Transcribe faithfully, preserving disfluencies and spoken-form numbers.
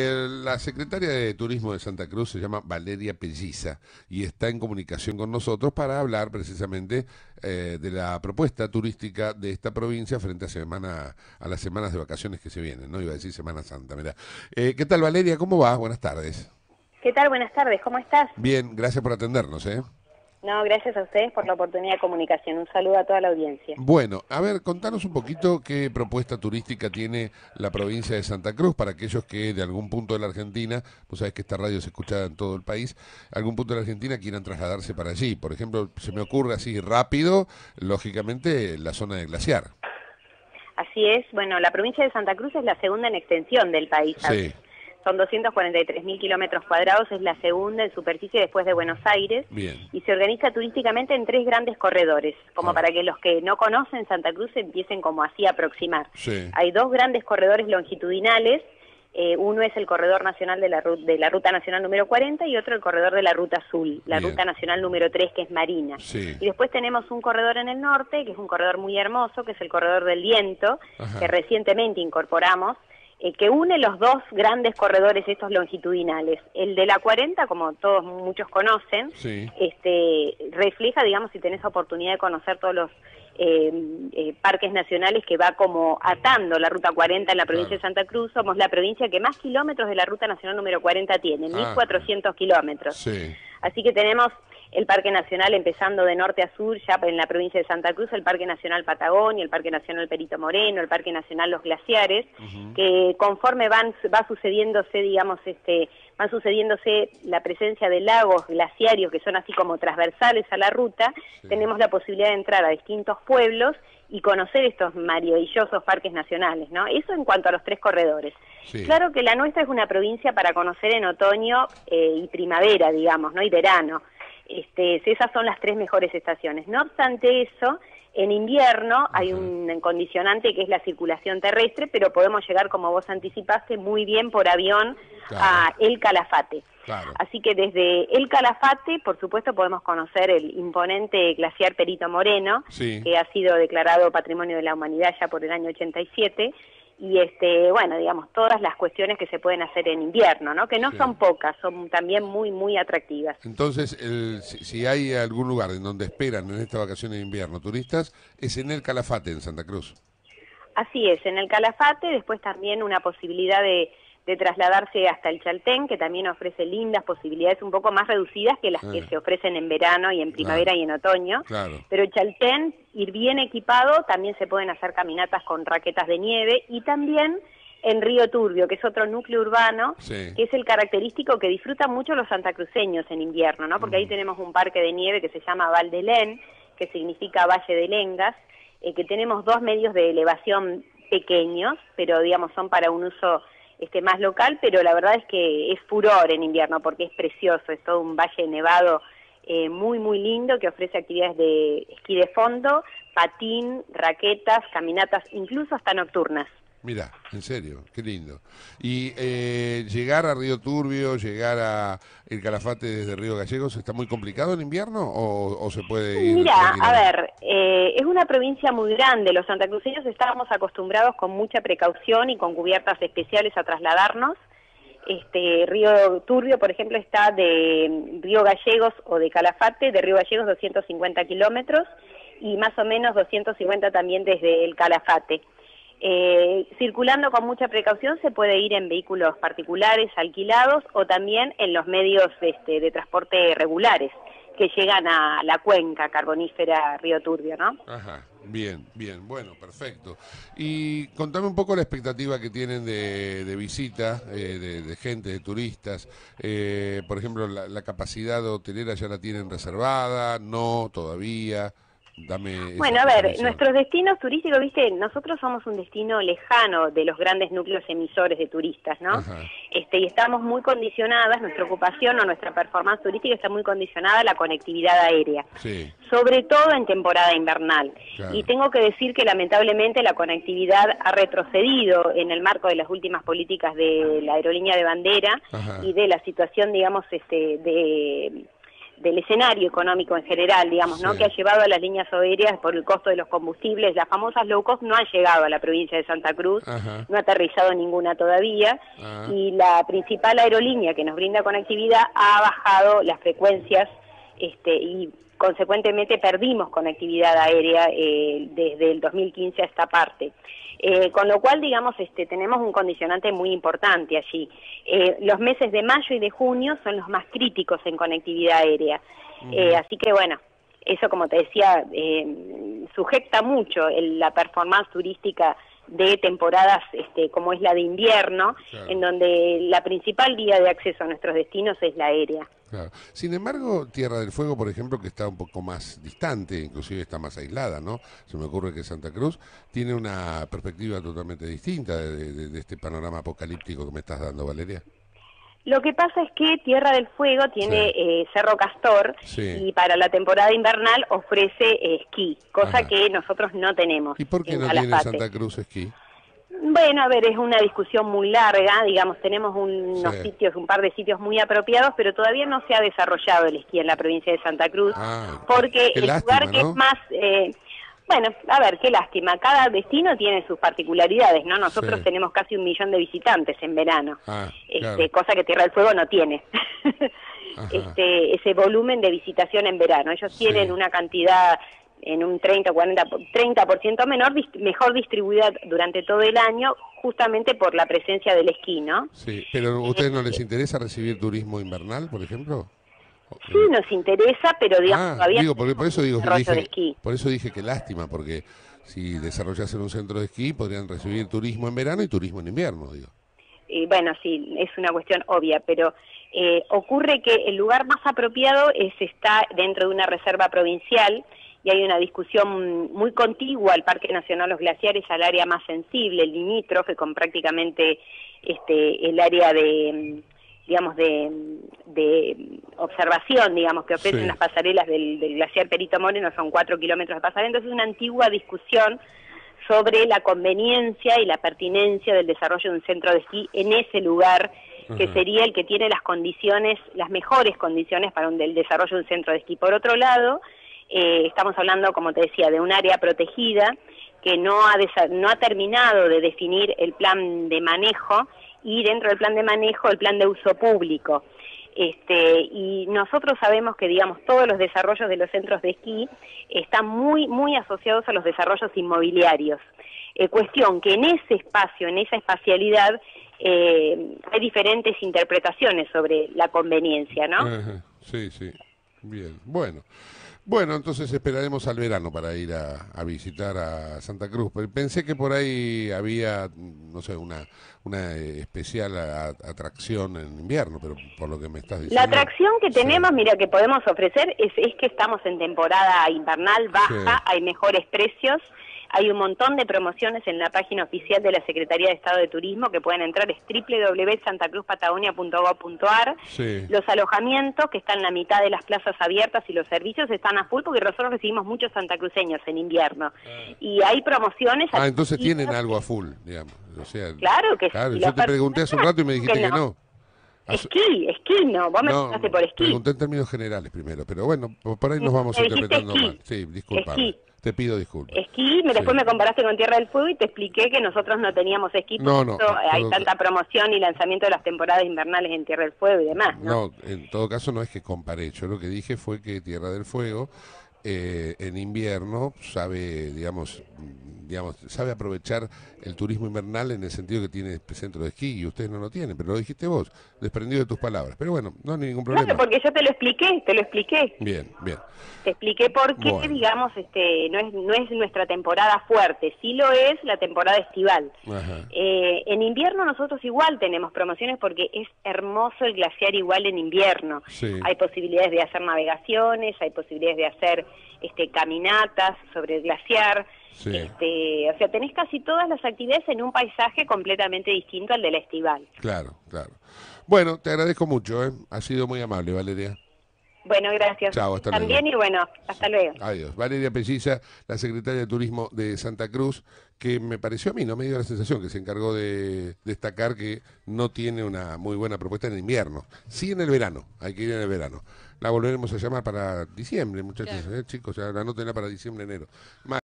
La secretaria de Turismo de Santa Cruz se llama Valeria Pelliza y está en comunicación con nosotros para hablar precisamente eh, de la propuesta turística de esta provincia frente a semana a las semanas de vacaciones que se vienen, ¿no? Iba a decir Semana Santa, mira. Eh, ¿Qué tal, Valeria? ¿Cómo va? Buenas tardes. ¿Qué tal? Buenas tardes, ¿cómo estás? Bien, gracias por atendernos, ¿eh? No, gracias a ustedes por la oportunidad de comunicación. Un saludo a toda la audiencia. Bueno, a ver, contanos un poquito qué propuesta turística tiene la provincia de Santa Cruz para aquellos que de algún punto de la Argentina, vos sabés que esta radio se escucha en todo el país, algún punto de la Argentina quieran trasladarse para allí. Por ejemplo, se me ocurre así rápido, lógicamente, la zona de Glaciar. Así es, bueno, la provincia de Santa Cruz es la segunda en extensión del país. Sí. Son doscientos cuarenta y tres mil kilómetros cuadrados, es la segunda en superficie después de Buenos Aires. Bien. Y se organiza turísticamente en tres grandes corredores, como Ah. para que los que no conocen Santa Cruz se empiecen como así a aproximar. Sí. Hay dos grandes corredores longitudinales, eh, uno es el corredor nacional de la, de la Ruta Nacional número cuarenta y otro el corredor de la Ruta Azul, la Bien. Ruta Nacional número tres, que es marina. Sí. Y después tenemos un corredor en el norte, que es un corredor muy hermoso, que es el corredor del viento, Ajá. que recientemente incorporamos, Eh, que une los dos grandes corredores estos longitudinales. El de la cuarenta, como todos muchos conocen, Sí. este, refleja, digamos, si tenés oportunidad de conocer todos los eh, eh, parques nacionales que va como atando la Ruta cuarenta en la provincia Claro. de Santa Cruz. Somos la provincia que más kilómetros de la Ruta Nacional número cuarenta tiene, Ah. mil cuatrocientos kilómetros. Sí. Así que tenemos el Parque Nacional empezando de norte a sur, ya en la provincia de Santa Cruz, el Parque Nacional Patagonia, el Parque Nacional Perito Moreno, el Parque Nacional Los Glaciares, Ujú. que conforme van va sucediéndose, digamos, este, van sucediéndose la presencia de lagos glaciarios que son así como transversales a la ruta, Sí. tenemos la posibilidad de entrar a distintos pueblos y conocer estos maravillosos parques nacionales, ¿no? Eso en cuanto a los tres corredores. Sí. Claro que la nuestra es una provincia para conocer en otoño eh, y primavera, digamos, ¿no? Y verano. Este, esas son las tres mejores estaciones. No obstante eso, en invierno hay Ajá. un condicionante que es la circulación terrestre, pero podemos llegar, como vos anticipaste, muy bien por avión Claro. a El Calafate. Claro. Así que desde El Calafate, por supuesto, podemos conocer el imponente glaciar Perito Moreno, Sí. que ha sido declarado Patrimonio de la Humanidad ya por el año ochenta y siete, y este, bueno, digamos, todas las cuestiones que se pueden hacer en invierno, ¿no? Que no Sí. son pocas, son también muy, muy atractivas. Entonces, el, si, si hay algún lugar en donde esperan en esta vacación de invierno turistas, es en el Calafate, en Santa Cruz. Así es, en el Calafate, después también una posibilidad de, de trasladarse hasta el Chaltén, que también ofrece lindas posibilidades un poco más reducidas que las que Ah. se ofrecen en verano y en primavera Claro. y en otoño. Claro. Pero el Chaltén, ir bien equipado, también se pueden hacer caminatas con raquetas de nieve, y también en Río Turbio, que es otro núcleo urbano, Sí. que es el característico que disfrutan mucho los santacruceños en invierno, ¿no? Porque ahí tenemos un parque de nieve que se llama Val de Lén, que significa Valle de Lengas, eh, que tenemos dos medios de elevación pequeños, pero digamos son para un uso este más local, pero la verdad es que es furor en invierno porque es precioso, es todo un valle nevado eh, muy muy lindo que ofrece actividades de esquí de fondo, patín, raquetas, caminatas, incluso hasta nocturnas. Mira, en serio, qué lindo. Y eh, llegar a Río Turbio, llegar a El Calafate desde Río Gallegos, ¿está muy complicado en invierno o, o se puede ir? Mira, a tranquilamente? ver, eh, es una provincia muy grande, los santacruceños estábamos acostumbrados con mucha precaución y con cubiertas especiales a trasladarnos. Este Río Turbio, por ejemplo, está de Río Gallegos o de Calafate, de Río Gallegos doscientos cincuenta kilómetros y más o menos doscientos cincuenta también desde el Calafate. Eh, circulando con mucha precaución se puede ir en vehículos particulares alquilados o también en los medios este, de transporte regulares que llegan a la cuenca carbonífera Río Turbio, ¿no? Ajá, bien, bien, bueno, perfecto. Y contame un poco la expectativa que tienen de, de visita, eh, de, de gente, de turistas. Eh, por ejemplo, la, la capacidad hotelera ya la tienen reservada, no, todavía. Dame esa Bueno, a ver, información. nuestros destinos turísticos, viste, nosotros somos un destino lejano de los grandes núcleos emisores de turistas, ¿no? Ajá. Este, y estamos muy condicionadas, nuestra ocupación o nuestra performance turística está muy condicionada a la conectividad aérea, Sí, sobre todo en temporada invernal. Claro. Y tengo que decir que lamentablemente la conectividad ha retrocedido en el marco de las últimas políticas de la aerolínea de bandera Ajá. y de la situación, digamos, este, de del escenario económico en general, digamos, ¿no? Sí. Que ha llevado a las líneas aéreas por el costo de los combustibles, las famosas low cost no han llegado a la provincia de Santa Cruz, Ajá. no ha aterrizado ninguna todavía, Ah. y la principal aerolínea que nos brinda conectividad ha bajado las frecuencias este, y consecuentemente perdimos conectividad aérea eh, desde el dos mil quince a esta parte. Eh, con lo cual, digamos, este, tenemos un condicionante muy importante allí. Eh, los meses de mayo y de junio son los más críticos en conectividad aérea. Uh-huh. eh, así que, bueno, eso, como te decía, eh, sujeta mucho el, la performance turística de temporadas este, como es la de invierno, claro, en donde la principal vía de acceso a nuestros destinos es la aérea. Claro. Sin embargo, Tierra del Fuego, por ejemplo, que está un poco más distante, inclusive está más aislada, ¿no? Se me ocurre que Santa Cruz tiene una perspectiva totalmente distinta de, de, de este panorama apocalíptico que me estás dando, Valeria. Lo que pasa es que Tierra del Fuego tiene sí. eh, Cerro Castor, sí, y para la temporada invernal ofrece eh, esquí, cosa Ajá. que nosotros no tenemos. ¿Y por qué no tiene Santa Cruz esquí? Bueno, a ver, es una discusión muy larga, digamos, tenemos unos sí. sitios, un par de sitios muy apropiados, pero todavía no se ha desarrollado el esquí en la provincia de Santa Cruz, ah, porque el lástima, lugar que ¿no? es más... Eh, bueno, a ver, qué lástima, cada destino tiene sus particularidades, ¿no? Nosotros sí. tenemos casi un millón de visitantes en verano, ah, este, claro. cosa que Tierra del Fuego no tiene, este, ese volumen de visitación en verano. Ellos sí. tienen una cantidad en un treinta, cuarenta, treinta por ciento menor, mejor distribuida durante todo el año, justamente por la presencia del esquí, ¿no? Sí, pero ¿a ustedes no les interesa recibir turismo invernal, por ejemplo? Sí, nos interesa, pero digamos ah, todavía digo, porque por eso digo que dije, de esquí. Por eso dije que lástima, porque si desarrollasen un centro de esquí podrían recibir turismo en verano y turismo en invierno, digo. Y bueno, sí, es una cuestión obvia, pero eh, ocurre que el lugar más apropiado es está dentro de una reserva provincial y hay una discusión muy contigua al Parque Nacional Los Glaciares, al área más sensible, el limítrofe, con prácticamente este el área de... digamos, de, de observación, digamos, que ofrecen sí. las pasarelas del, del glaciar Perito Moreno, son cuatro kilómetros de pasarela. Entonces es una antigua discusión sobre la conveniencia y la pertinencia del desarrollo de un centro de esquí en ese lugar, uh-huh. que sería el que tiene las condiciones, las mejores condiciones para un, el desarrollo de un centro de esquí. Por otro lado, eh, estamos hablando, como te decía, de un área protegida que no ha, no ha terminado de definir el plan de manejo, y dentro del plan de manejo, el plan de uso público. Este, y nosotros sabemos que, digamos, todos los desarrollos de los centros de esquí están muy, muy asociados a los desarrollos inmobiliarios. Eh, cuestión que en ese espacio, en esa espacialidad, eh, hay diferentes interpretaciones sobre la conveniencia, ¿no? Ajá. Sí, sí. Bien, bueno. Bueno, entonces esperaremos al verano para ir a, a visitar a Santa Cruz. Pensé que por ahí había, no sé, una, una especial a, atracción en invierno, pero por lo que me estás diciendo... La atracción que tenemos, sí. mira, que podemos ofrecer es, es que estamos en temporada invernal baja, sí. hay mejores precios, hay un montón de promociones en la página oficial de la Secretaría de Estado de Turismo que pueden entrar, es doble u doble u doble u punto santa cruz patagonia punto gov punto ar. Sí. Los alojamientos, que están en la mitad de las plazas abiertas, y los servicios están a full porque nosotros recibimos muchos santacruceños en invierno. Ah. Y hay promociones... Ah, entonces tienen algo a full, digamos. O sea, claro que claro, sí. Yo te pregunté hace un rato y me dijiste que no. Que no. Esquí, esquí no, vos me preguntaste por esquí. Pregunté en términos generales primero, pero bueno, por ahí nos vamos me interpretando esquí. mal. Sí, disculpame. Te pido disculpas. Esquí, después sí. me comparaste con Tierra del Fuego y te expliqué que nosotros no teníamos esquí, por no, eso no, hay todo... tanta promoción y lanzamiento de las temporadas invernales en Tierra del Fuego y demás, ¿no? No, en todo caso no es que comparé, yo lo que dije fue que Tierra del Fuego eh, en invierno sabe, digamos, digamos, sabe aprovechar el turismo invernal en el sentido que tiene centro de esquí y ustedes no lo tienen, pero lo dijiste vos, desprendido de tus palabras. Pero bueno, no hay ningún problema. Claro, porque yo te lo expliqué, te lo expliqué. Bien, bien. Te expliqué por qué, bueno. digamos, este, no es, no es nuestra temporada fuerte, sí lo es la temporada estival. Ajá. Eh, en invierno nosotros igual tenemos promociones porque es hermoso el glaciar igual en invierno. Sí. Hay posibilidades de hacer navegaciones, hay posibilidades de hacer este, caminatas sobre el glaciar. Sí. Este, o sea, tenés casi todas las actividades en un paisaje completamente distinto al de la estival. Claro, claro. Bueno, te agradezco mucho, ¿eh? Ha sido muy amable, Valeria. Bueno, gracias. Chao, hasta También luego. y bueno, hasta luego. Adiós. Valeria Pelliza, la secretaria de Turismo de Santa Cruz, que me pareció a mí, no me dio la sensación, que se encargó de destacar que no tiene una muy buena propuesta en invierno. Sí en el verano, hay que ir en el verano. La volveremos a llamar para diciembre, muchachos, Claro. ¿eh? Chicos, ya anótenla para diciembre, enero.